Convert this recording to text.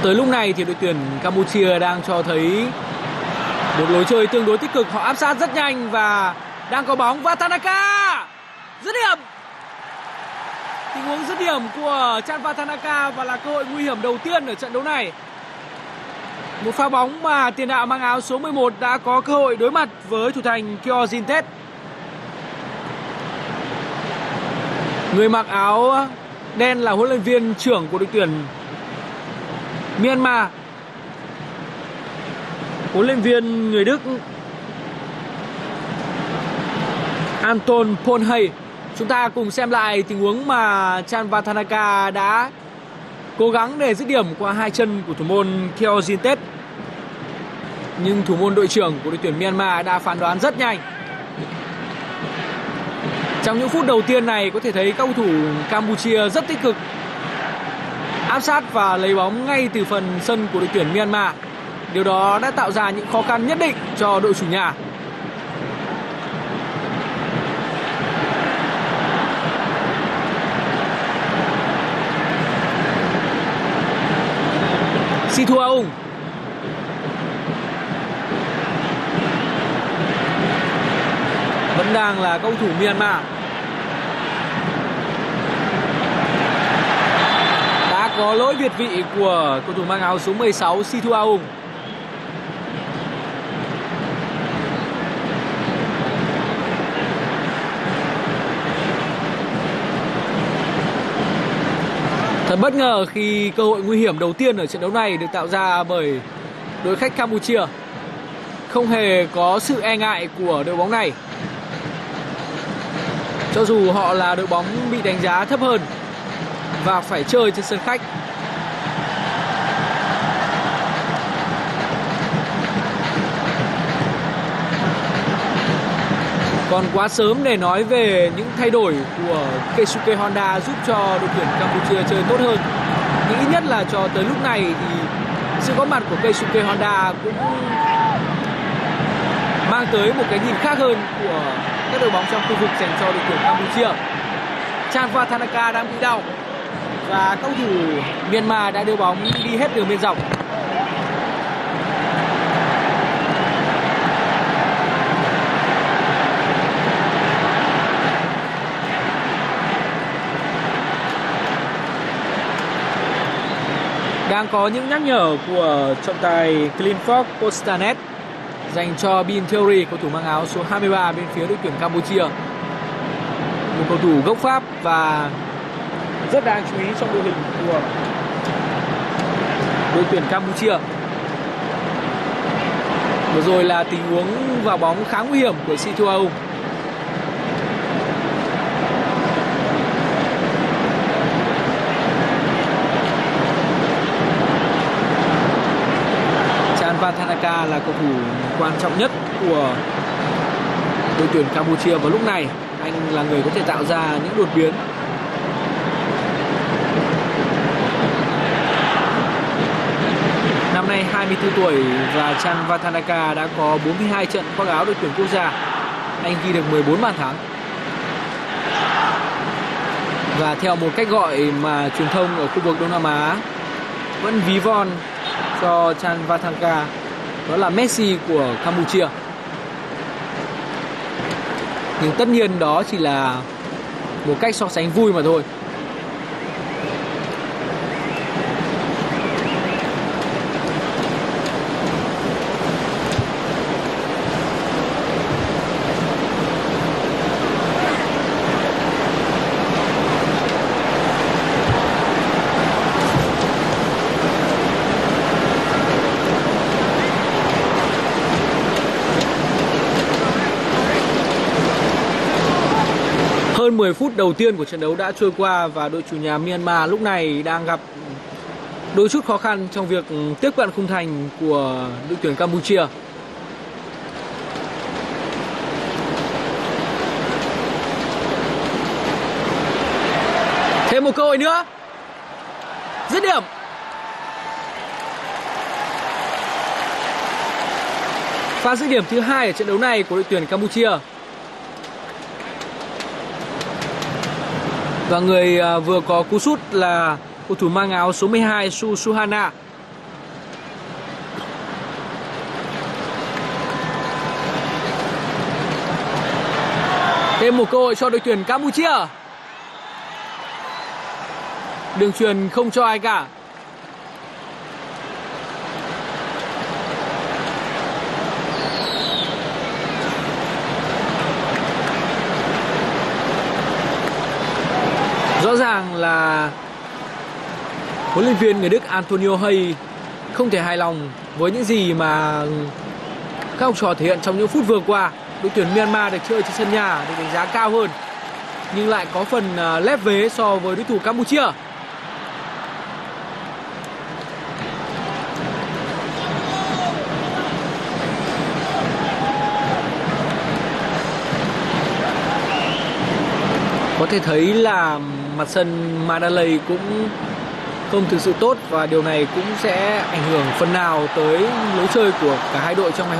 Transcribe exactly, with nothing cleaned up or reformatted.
tới lúc này thì đội tuyển Campuchia đang cho thấy một lối chơi tương đối tích cực. Họ áp sát rất nhanh và đang có bóng. Vatanaka dứt điểm. Tình huống dứt điểm của Chan Vatanaka và là cơ hội nguy hiểm đầu tiên ở trận đấu này. Một pha bóng mà tiền đạo mang áo số mười một đã có cơ hội đối mặt với thủ thành Kyo Jintet. Người mặc áo đen là huấn luyện viên trưởng của đội tuyển Myanmar, huấn luyện viên người Đức Anton Ponhay. Chúng ta cùng xem lại tình huống mà Chan Vatanaka đã cố gắng để dứt điểm qua hai chân của thủ môn Kyo Jintet. Nhưng thủ môn đội trưởng của đội tuyển Myanmar đã phán đoán rất nhanh. Trong những phút đầu tiên này có thể thấy các cầu thủ Campuchia rất tích cực, áp sát và lấy bóng ngay từ phần sân của đội tuyển Myanmar. Điều đó đã tạo ra những khó khăn nhất định cho đội chủ nhà. Situhaung. Vẫn đang là cầu thủ Myanmar. Đã có lỗi việt vị của cầu thủ mang áo số mười sáu Situhaung. Thật bất ngờ khi cơ hội nguy hiểm đầu tiên ở trận đấu này được tạo ra bởi đội khách Campuchia. Không hề có sự e ngại của đội bóng này, cho dù họ là đội bóng bị đánh giá thấp hơn và phải chơi trên sân khách. Còn quá sớm để nói về những thay đổi của Keisuke Honda giúp cho đội tuyển Campuchia chơi tốt hơn. Nhưng ít nhất là cho tới lúc này thì sự có mặt của Keisuke Honda cũng mang tới một cái nhìn khác hơn của các đội bóng trong khu vực dành cho đội tuyển Campuchia. Chan Vatanaka đang bị đau và các cầu thủ Myanmar đã đưa bóng đi hết đường biên dọc. Đang có những nhắc nhở của trọng tài Clifford Postanet dành cho Bin Theory, cầu thủ mang áo số hai mươi ba bên phía đội tuyển Campuchia. Một cầu thủ gốc Pháp và rất đáng chú ý trong đội hình của đội tuyển Campuchia. Vừa rồi là tình huống vào bóng khá nguy hiểm của Situhaung. Vatanaka là cầu thủ quan trọng nhất của đội tuyển Campuchia vào lúc này. Anh là người có thể tạo ra những đột biến. Năm nay hai mươi tư tuổi và Chan Vatanaka đã có bốn mươi hai trận khoác áo đội tuyển quốc gia. Anh ghi được mười bốn bàn thắng. Và theo một cách gọi mà truyền thông ở khu vực Đông Nam Á vẫn ví von cho Chan Vatanaka, đó là Messi của Campuchia. Nhưng tất nhiên đó chỉ là một cách so sánh vui mà thôi. Hơn mười phút đầu tiên của trận đấu đã trôi qua và đội chủ nhà Myanmar lúc này đang gặp đôi chút khó khăn trong việc tiếp cận khung thành của đội tuyển Campuchia. Thêm một cơ hội nữa. Dứt điểm. Pha dứt điểm thứ hai ở trận đấu này của đội tuyển Campuchia. Và người vừa có cú sút là cầu thủ mang áo số mười hai Su Suhana. Thêm một cơ hội cho đội tuyển Campuchia. Đường chuyền không cho ai cả. Rõ ràng là huấn luyện viên người Đức Antonio Hay không thể hài lòng với những gì mà các học trò thể hiện trong những phút vừa qua. Đội tuyển Myanmar được chơi trên sân nhà được đánh giá cao hơn, nhưng lại có phần lép vế so với đối thủ Campuchia. Có thể thấy là mặt sân Mandalay cũng không thực sự tốt, và điều này cũng sẽ ảnh hưởng phần nào tới lối chơi của cả hai đội trong ngày hôm nay.